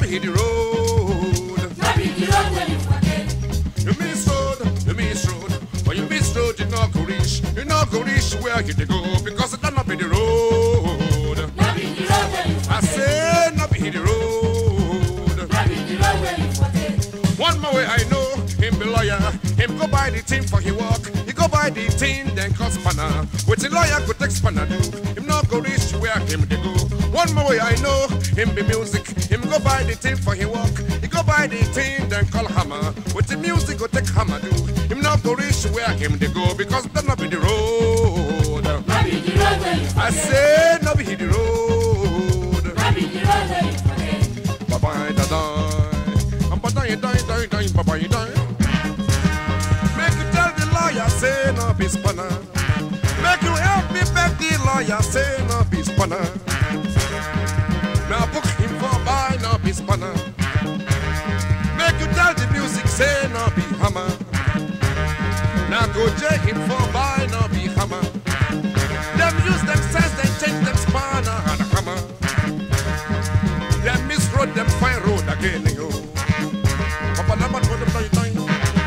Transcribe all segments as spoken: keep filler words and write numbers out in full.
be hit the road. No be the road where you forget. You miss road, you miss road. When you miss road, you not go reach. You not go reach where you to go because it not be the road. No be the road where you I forget. say not be hit the road. No be the road where you forget. One more way I know, him be lawyer. Him go buy the team for he work. He go buy the team, then cost spanner. With the lawyer go take spanner do. Him not go reach where him they go. One more way I know, him be music. Him go buy the team for he work. He go buy the team, then call hammer. With the music go take hammer do. Him not go reach where him they go because that not be the road. No be the road where you I forget. say not be the road. No be the road where you forget. Bye bye da die. I'm die die die die bye bye die. Make you tell the lawyer say no be spanner. Make you help me beg the lawyer say no be spanner. Now book him for buy no be spanner. Make you tell the music say no be hammer. Now go jail him for buy no be hammer. Them use them sense then change them spanner and hammer. Them misroad them fine road again yo. Papa na man road them die die.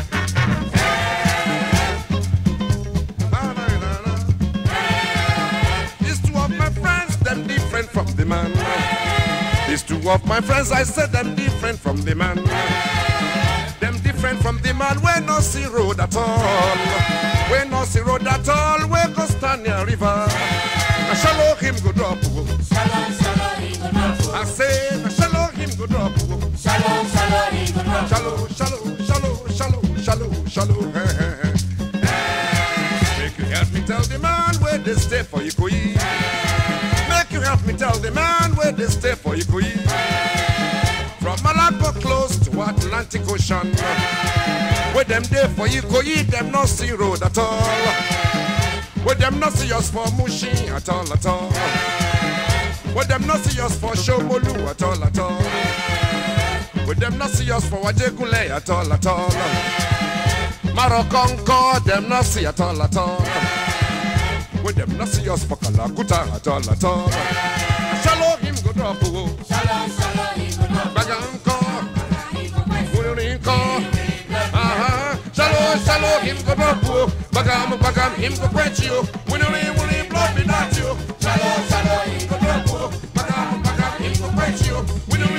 These two of my friends, them different from the man. These two of my friends, I said them different from the man. Them different from the man, we no see road at all. We no see road at all, we go stand near river. I shallow him go drop. Shalom, shalom, he go drop. I say, I shallow him go drop. Shalom, shalom, he go drop. Shallow, shallow, shallow, shallow, shallow, shallow. Make you help me tell the man where they stay for you go eat. Make you help me tell the man where they stay for you go eat. From Malacca close to Atlantic Ocean. Where them there for you go eat, them not see road at all. Where them not see us for Mushi at all at all. Where them not see us for Shomolu at all at all. Where them not see us for Wajegule at all at all. Marokonko, them not see at all at all. Where them not see us for Kalakuta at all at all. Shallow him go drop. Shalom, shalom, he go drop. Baganko, He go quench. Murinko. Aha, shallow, shallow him go drop. Bagam, bagam him go quench you. Winnie, winnie, blood be that you. Shalom, shalom, he go drop. Bagam, bagam him go quench you. Winnie,